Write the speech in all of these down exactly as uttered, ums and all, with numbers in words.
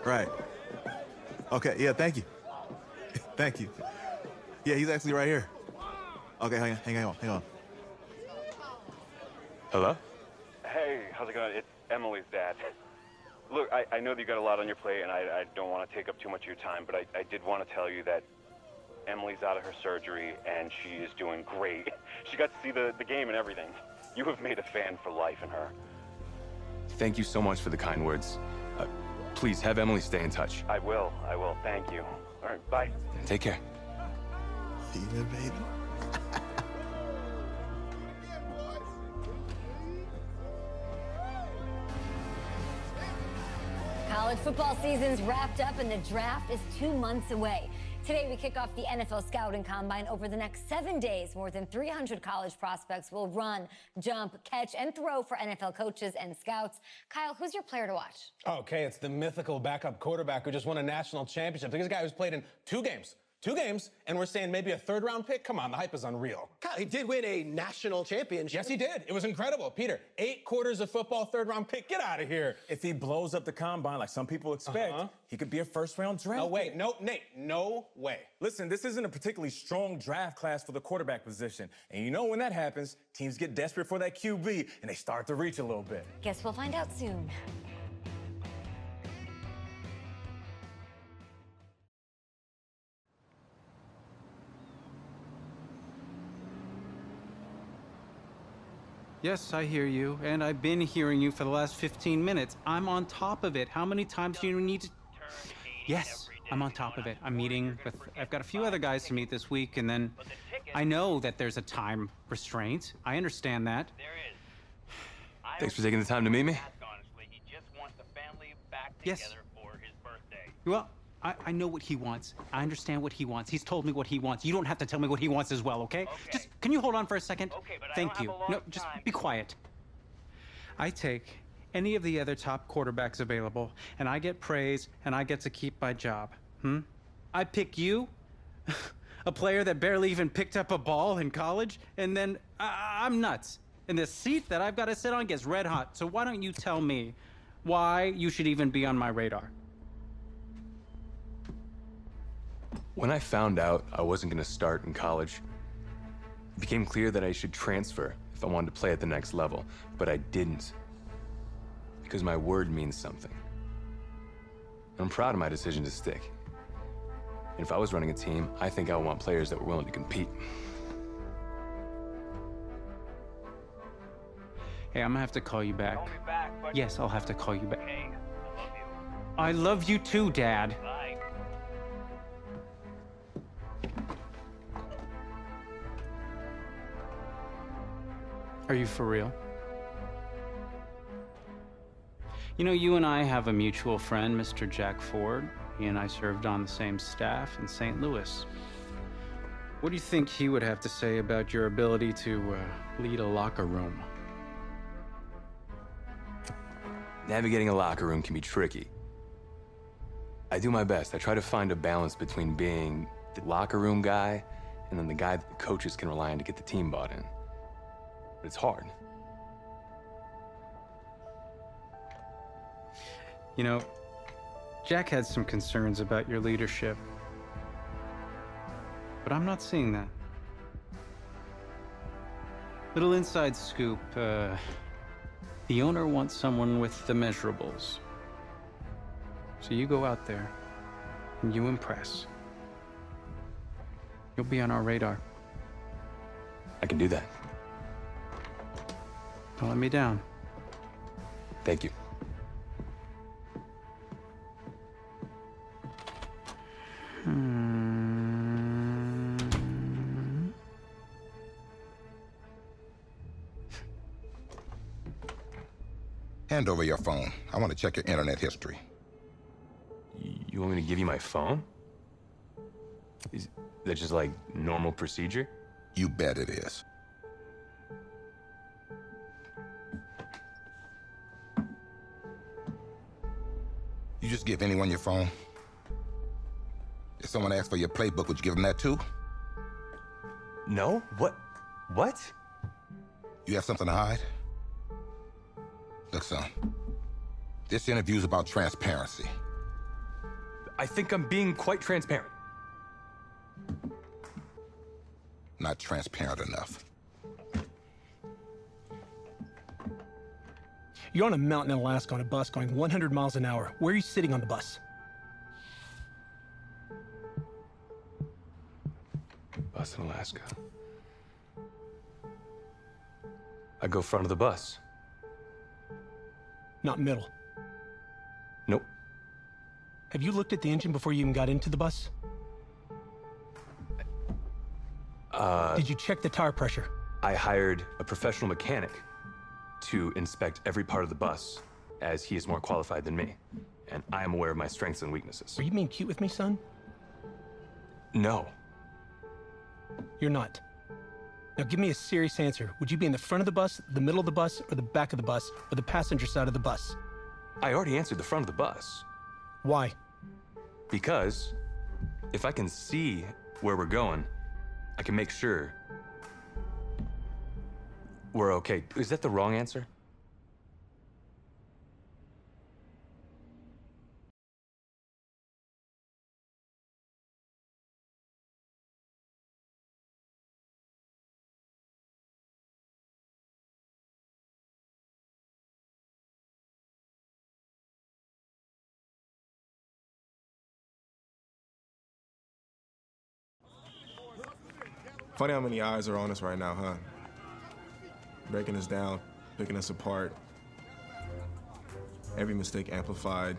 Right. Okay, yeah, thank you. Thank you. Yeah, he's actually right here. Okay, hang on, hang on, hang on. Hello? Hey, how's it going? It's Emily's dad. Look, I, I know that you got a lot on your plate, and I, I don't want to take up too much of your time, but I, I did want to tell you that Emily's out of her surgery, and she is doing great. She got to see the, the game and everything. You have made a fan for life in her. Thank you so much for the kind words. Uh, please, have Emily stay in touch. I will, I will. Thank you. All right, bye. Take care. See you, baby. College football season's wrapped up and the draft is two months away. Today we kick off the N F L Scouting Combine. Over the next seven days, more than three hundred college prospects will run, jump, catch, and throw for N F L coaches and scouts. Kyle, who's your player to watch? Okay, it's the mythical backup quarterback who just won a national championship. This guy who's played in two games. Two games, and we're saying maybe a third-round pick? Come on, the hype is unreal. Kyle, he did win a national championship. Yes, he did. It was incredible. Peter, eight quarters of football, third-round pick. Get out of here. If he blows up the combine like some people expect, uh-huh. he could be a first-round draft No way. No, Nate, no way. Listen, this isn't a particularly strong draft class for the quarterback position. And you know when that happens, teams get desperate for that Q B, and they start to reach a little bit. Guess we'll find out soon. Yes, I hear you, and I've been hearing you for the last fifteen minutes. I'm on top of it. How many times do you need to... Yes, I'm on top of it. I'm meeting with... I've got a few other guys to meet this week, and then I know that there's a time restraint. I understand that. Thanks for taking the time to meet me. Yes. Well, I, I know what he wants. I understand what he wants. He's told me what he wants. You don't have to tell me what he wants as well, okay? okay. Just, can you hold on for a second? Okay, but Thank I don't you. have a long No, just time. be quiet. I take any of the other top quarterbacks available, and I get praise, and I get to keep my job. Hmm? I pick you, a player that barely even picked up a ball in college, and then I I'm nuts. And the seat that I've got to sit on gets red hot. So why don't you tell me why you should even be on my radar? When I found out I wasn't going to start in college, it became clear that I should transfer if I wanted to play at the next level, but I didn't. Because my word means something. And I'm proud of my decision to stick. And if I was running a team, I think I would want players that were willing to compete. Hey, I'm gonna have to call you back. Call me back, but... Yes, I'll have to call you back. Okay, I love you. I love you too, Dad. Bye. Are you for real? You know, you and I have a mutual friend, Mister Jack Ford. He and I served on the same staff in Saint Louis. What do you think he would have to say about your ability to uh, lead a locker room? Navigating a locker room can be tricky. I do my best. I try to find a balance between being the locker room guy and then the guy that the coaches can rely on to get the team bought in. But it's hard. You know, Jack had some concerns about your leadership, but I'm not seeing that. Little inside scoop, uh, the owner wants someone with the measurables. So you go out there and you impress. You'll be on our radar. I can do that. Don't let me down. Thank you. Hmm. Hand over your phone. I want to check your internet history. You want me to give you my phone? Is that just like normal procedure? You bet it is. You just give anyone your phone? If someone asks for your playbook, would you give them that too? No? What? What? You have something to hide? Look, son, this interview's about transparency. I think I'm being quite transparent. Not transparent enough. You're on a mountain in Alaska on a bus going one hundred miles an hour. Where are you sitting on the bus? Bus in Alaska. I go front of the bus. Not middle. Nope. Have you looked at the engine before you even got into the bus? Uh, Did you check the tire pressure? I hired a professional mechanic to inspect every part of the bus, as he is more qualified than me. And I am aware of my strengths and weaknesses. Are you being cute with me, son? No. You're not. Now give me a serious answer. Would you be in the front of the bus, the middle of the bus, or the back of the bus, or the passenger side of the bus? I already answered the front of the bus. Why? Because if I can see where we're going, I can make sure we're okay. Is that the wrong answer? Funny how many eyes are on us right now, huh? Breaking us down, picking us apart. Every mistake amplified.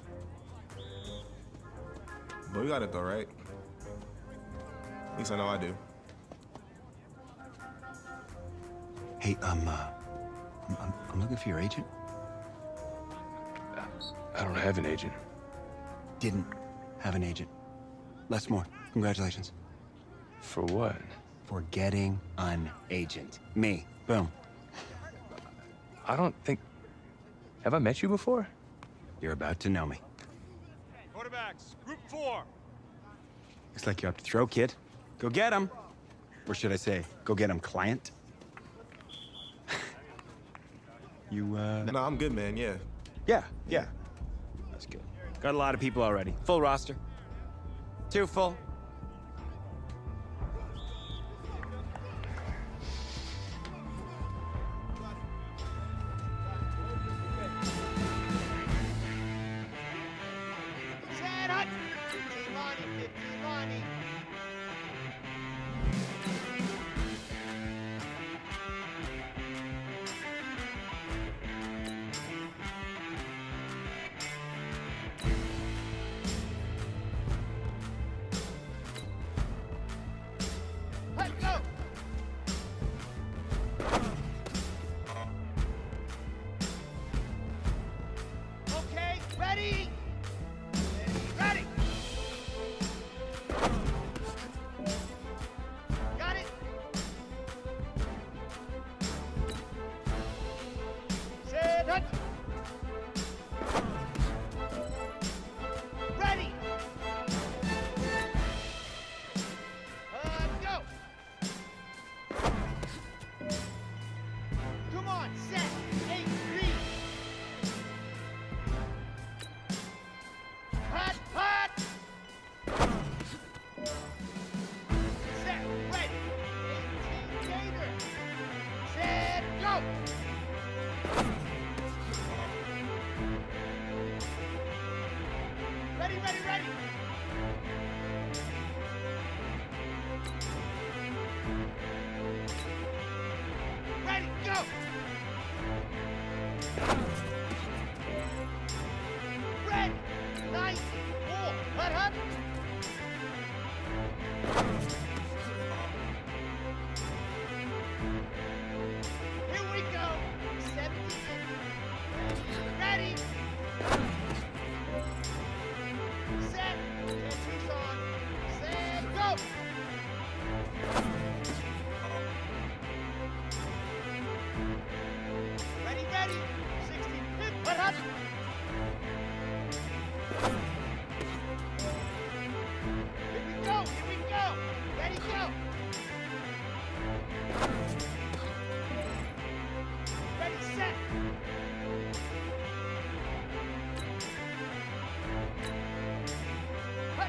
But we got it though, right? At least I know I do. Hey, um, uh, I'm, I'm, I'm looking for your agent. I don't have an agent. Didn't have an agent. Les Moore, congratulations. For what? For getting an agent. Me. Boom. I don't think... Have I met you before? You're about to know me. Quarterbacks, group four. Looks like you're up to throw, kid. Go get him. Or should I say, go get him, client? you, uh... No, I'm good, man, yeah. Yeah, yeah. That's good. Got a lot of people already. Full roster. Too full.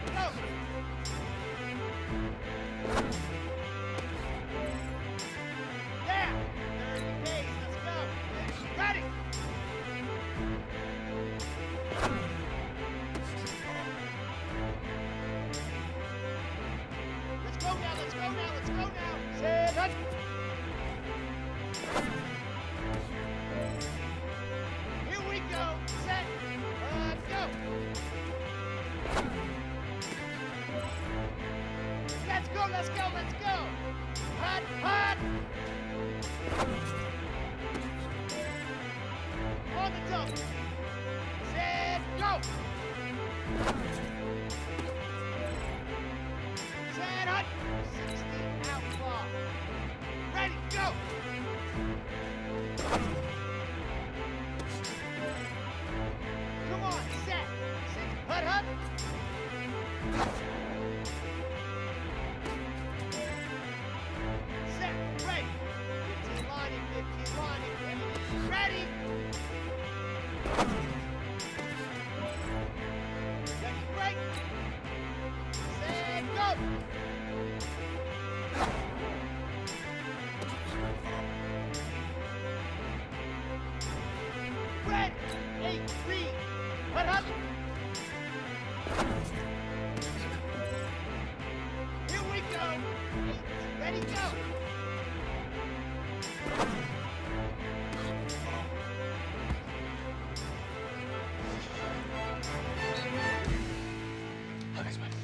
go! Yeah! thirty days, let's go! Ready! Let's go now, let's go now, let's go now! Set, hut! Here we go! Set, hut, go! Let's go, let's go, let's go! Hut, hut! On the double. Set, go! Set, hut! sixty outlaw. Ready, go! Come on, set! Six, hut, hut! Set, ready! fifteen lining, fifteen lining, ready! Ready! Ready, break! Set, go! Red, eight, three, hut, hut! Here we go! Eight, ready, go! Thanks, man.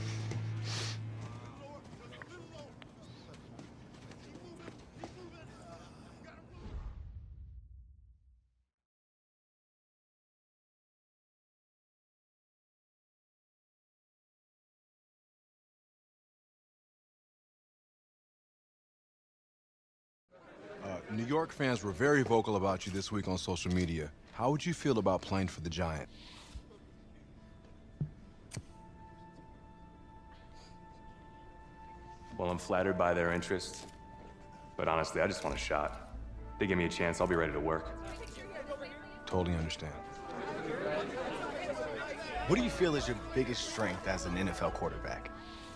Uh, New York fans were very vocal about you this week on social media. How would you feel about playing for the Giant? Well, I'm flattered by their interest, but honestly, I just want a shot. They give me a chance, I'll be ready to work. Totally understand. What do you feel is your biggest strength as an N F L quarterback?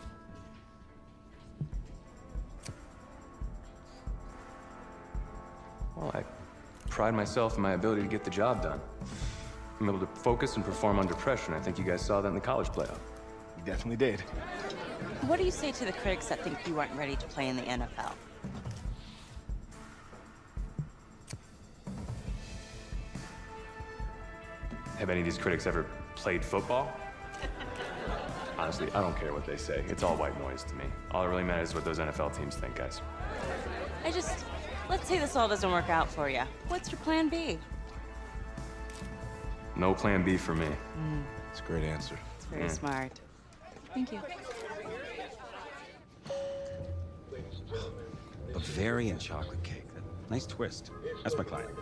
Well, I pride myself in my ability to get the job done. I'm able to focus and perform under pressure, and I think you guys saw that in the college playoff. You definitely did. What do you say to the critics that think you weren't ready to play in the N F L? Have any of these critics ever played football? Honestly, I don't care what they say. It's all white noise to me. All that really matters is what those N F L teams think, guys. I just, let's say this all doesn't work out for you. What's your plan B? No plan B for me. Mm. It's a great answer. It's very Yeah. smart. Thank you. Bavarian chocolate cake. Nice twist. That's my client.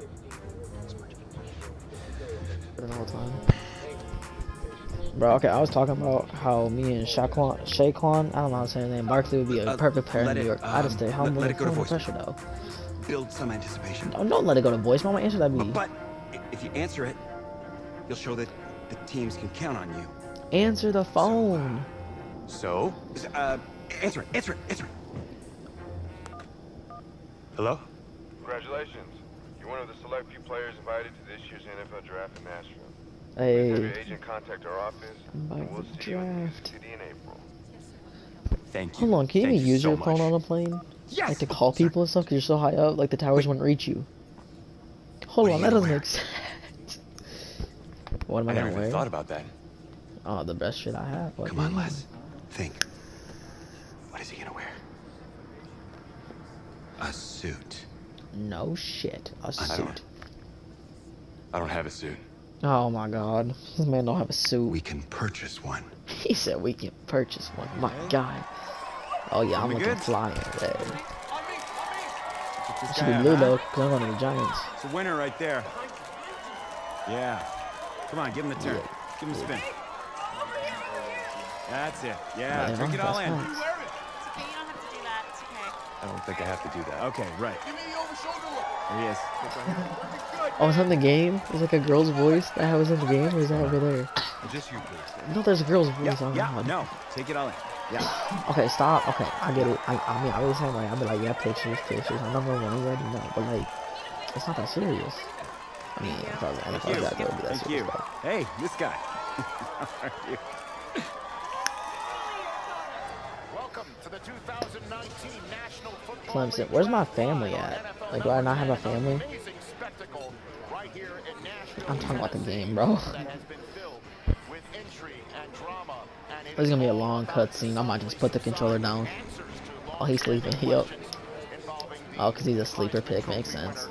The whole time. Bro, okay, I was talking about how me and Shaquan, Shaquan, I don't know how to say his name, Barkley would be a Uh, perfect pair in let New it, York. I just um, stay humble let and it go to feel the voice. pressure though. Build some anticipation. Don't, don't let it go to voice. Mama, answer that be. But if you answer it, you'll show that the teams can count on you. Answer the phone. So? Uh, answer it, answer it, answer it. Hello? Congratulations. You're one of the select few players invited to this year's N F L draft in Nashville. Hey. Have your agent contact our office, and we'll see you in New York Draft. City in April. Thank you. Hold on, can you Thank even you use so your much. phone on a plane? Yes! Like to call people and stuff because you're so high up, like the towers wouldn't reach you. Hold on, that doesn't make sense. What am I, I never gonna even wear? thought about that. Oh, the best shit I have. What Come do on, you mean? Les. Think. What is he gonna wear? A suit. No shit, a I suit. don't, I don't have a suit. Oh my god, this man don't have a suit. We can purchase one. He said we can purchase one. My god. Oh yeah, I'm We looking good? fly in red. Check this It should guy be out, blue huh? though, because I'm going to the Giants. It's a winner right there. Yeah. Come on, give him the turn. Give him a spin. That's it. Yeah, Yeah, drink it all that's in. nice. I don't think I have to do that. Okay, right. Give me the over shoulder look. There he is. Oh, is that in the game? Is like a girl's voice that was in the game, or is that over there? Just you, please. No, there's a girl's voice Yeah, on yeah, God. no. Take it all in. Yeah. Okay, stop. Okay, I get it. I, I mean, I was saying like, I'd be like, yeah, pictures, pictures. I'm number one, you already know. But like, it's not that serious. I mean, if I was N F L draft, it would be that Thank serious. you. Though. Hey, this guy. How are you? Welcome to the two thousand nineteen National Football Clemson. Where's my family at? Like, do I not have a family? I'm talking about the game, bro. This is gonna be a long cutscene. I might just put the controller down. Oh, he's sleeping. Yup. Oh, because he's a sleeper pick. Makes sense.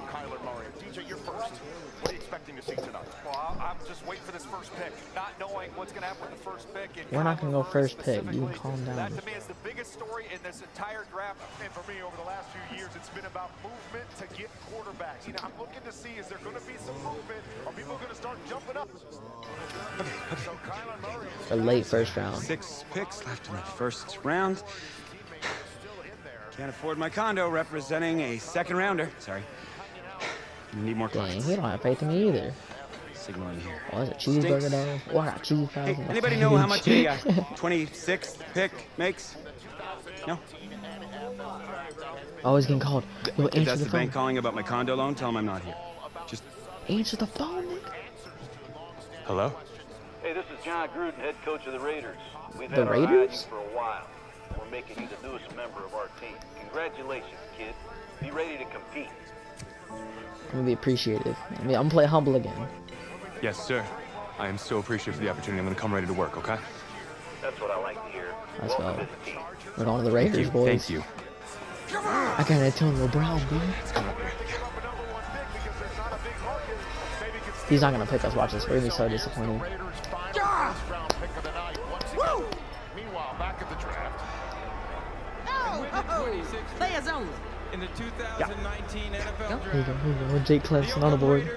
We're not gonna go first pick. You can calm down. That to me is the biggest story in this entire draft, and for me over the last few years, it's been about movement to get quarterbacks. You know, I'm looking to see, is there going to be some movement? Are people going to start jumping up? So Kyler Murray A late first round. Six picks left in the first round. Can't afford my condo representing a second rounder. Sorry. You need more Dang, clients. he don't have faith in me either. Signaling here. Oh, is it cheeseburger down? Oh, I got cheese fries. Hey, anybody know how much a uh, twenty-sixth pick makes? No? Always getting called. Yo, If answer that's the the phone. bank calling about my condo loan, tell them I'm not here. Just Answer the phone, nigga. Hello? Hey, this is John Gruden, head coach of the Raiders. We've The had our eye on Raiders? you for a while. We're making you the newest member of our team. Congratulations, kid. Be ready to compete. I'm gonna be appreciative. I mean, I'm gonna play humble again. Yes, sir. I am so appreciative for the opportunity. I'm gonna come ready to work, okay? That's what I like to hear. Let's Welcome go. to the team. We're going to the Raiders, Thank you. boys. Thank you. I got Antonio Brown, dude. He's not gonna pick us. Watch this. We're gonna be so disappointed. Meanwhile, back at the draft. Oh, oh, players only. In the two thousand nineteen N F L Here you go. Here you go. Jake Clemson on the board.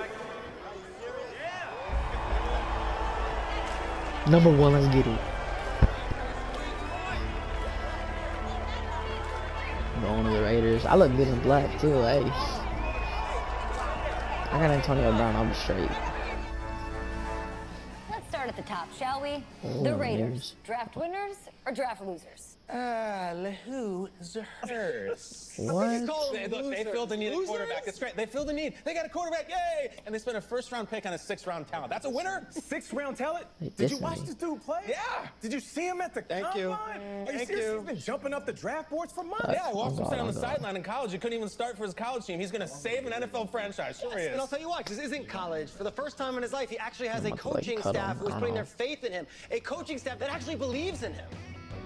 Number one. Let's get it. Going to the Raiders. I look good in black too. Hey. I got Antonio Brown. I'm straight. Let's start at the top, shall we? Oh, the Raiders. Raiders. Draft winners or draft losers? Ah, who is hers? What? They, look, they feel the need a quarterback. That's great. They feel the need. They got a quarterback. Yay! And they spent a first-round pick on a sixth-round talent. That's a winner. Sixth-round talent? Hey, Did you dissing watch me. this dude play? Yeah. Did you see him at the Thank combine? you. Are you Thank serious? you. He's been jumping up the draft boards for months. Yeah, I watched him Oh, stand on God, the oh, God. sideline in college. He couldn't even start for his college team. He's going to save an N F L franchise. Sure he And I'll is. tell you why, because this isn't college. For the first time in his life, he actually has I'm a about to, like, coaching cut him. staff who is I putting don't their faith in him. A coaching staff that actually believes in him.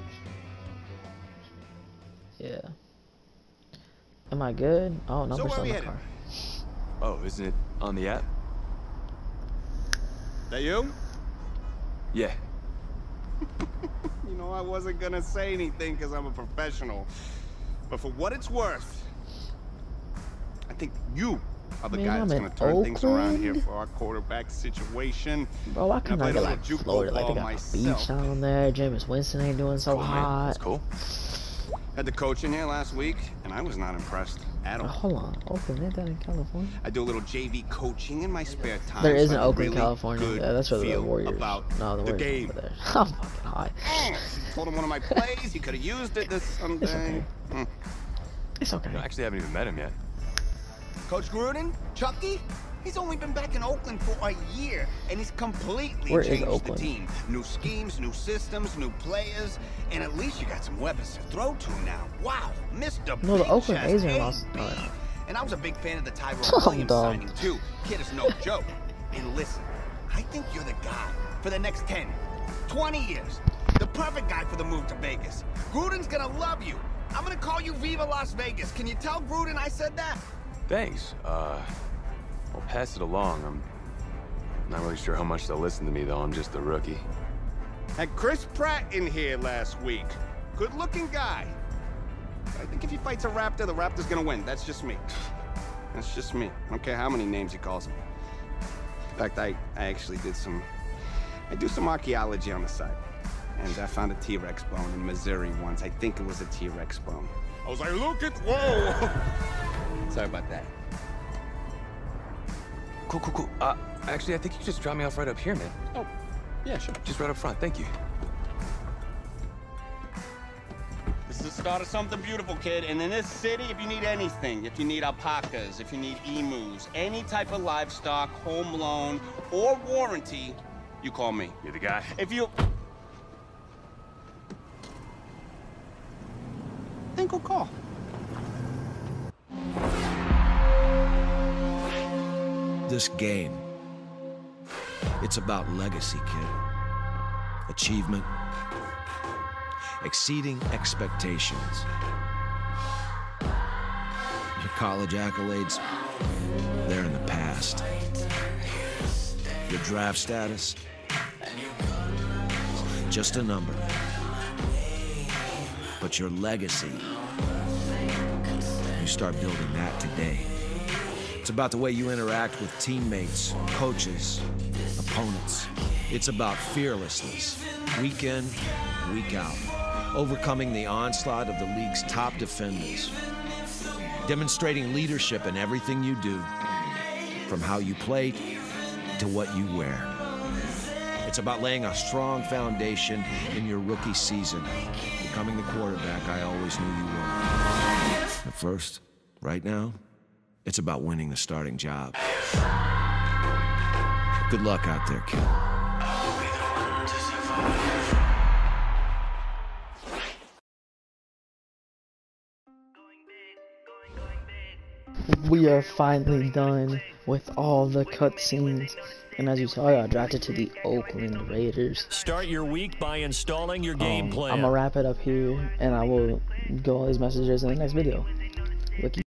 Yeah. Am I good? Oh, So numbers where on we the headed? car. Oh, isn't it on the app? That you? Yeah. You know, I wasn't gonna say anything because I'm a professional. But for what it's worth, I think you are the Man, guy I'm that's in gonna turn things around here Oakland. for our quarterback situation. Bro, I And could played not a get little like juke Florida. Like they football got a myself. beach down there. Jameis Winston ain't doing so Cool, man. hot. That's cool. Had the coach in here last week, and I was not impressed at Oh, all. hold on. Oakland, ain't that in California? I do a little J V coaching in my spare time. There is so an I have a Oakland, really California. good Yeah, that's where the feel Warriors. About No, the the Warriors game. over there. I'm fucking high. Told him one of my plays. He could have used it this Sunday. It's okay. Hmm. It's okay. I actually haven't even met him yet. Coach Gruden, Chucky, he's only been back in Oakland for a year, and he's completely Where is changed the Oakland? team. New schemes, new systems, new players, and at least you got some weapons to throw to now. Wow, Mister No, the Big Oakland Chest A's are A lost. B. Oh, yeah. And I was a big fan of the Tyrone I'm Williams dumb. signing too. Kid is no joke. And listen, I think you're the guy for the next ten, twenty years. The perfect guy for the move to Vegas. Gruden's gonna love you. I'm gonna call you Viva Las Vegas. Can you tell Gruden I said that? Thanks. Uh, I'll pass it along. I'm not really sure how much they'll listen to me, though. I'm just a rookie. Had Chris Pratt in here last week. Good-looking guy. I think if he fights a Raptor, the Raptor's gonna win. That's just me. That's just me. I don't care how many names he calls him. In fact, I, I actually did some... I do some archaeology on the side. And I found a T-Rex bone in Missouri once. I think it was a T-Rex bone. I was like, look at... Whoa! Sorry about that. cool, cool, cool. Uh, actually, I think you just dropped me off right up here, man. Oh, yeah, sure. Just right up front. Thank you. This is the start of something beautiful, kid. And in this city, if you need anything, if you need alpacas, if you need emus, any type of livestock, home loan, or warranty, you call me. You're the guy. If you... Then go call. This game, it's about legacy, kid. Achievement, exceeding expectations. Your college accolades, they're in the past. Your draft status, just a number. But your legacy, you start building that today. It's about the way you interact with teammates, coaches, opponents. It's about fearlessness, week in, week out. Overcoming the onslaught of the league's top defenders. Demonstrating leadership in everything you do, from how you play to what you wear. It's about laying a strong foundation in your rookie season, becoming the quarterback I always knew you were. At first, right now, it's about winning the starting job. Good luck out there, kid. We are finally done with all the cutscenes, and as you saw, I got drafted to the Oakland Raiders. Start your week by installing your game um, plan. I'm gonna wrap it up here, and I will go all these messages in the next video. Look.